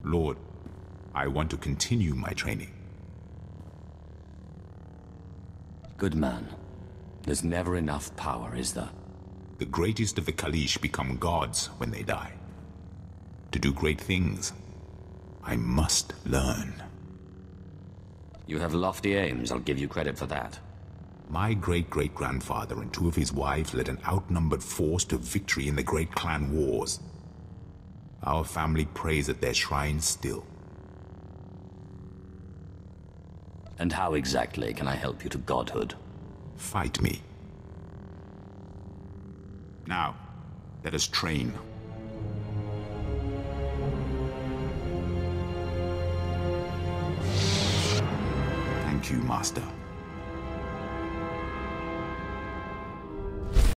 Lord, I want to continue my training. Good man. There's never enough power, is there? The greatest of the Kalish become gods when they die. To do great things, I must learn. You have lofty aims, I'll give you credit for that. My great-great-grandfather and 2 of his wives led an outnumbered force to victory in the great clan wars. Our family prays at their shrines still. And how exactly can I help you to godhood? Fight me. Now, let us train. Thank you, Master.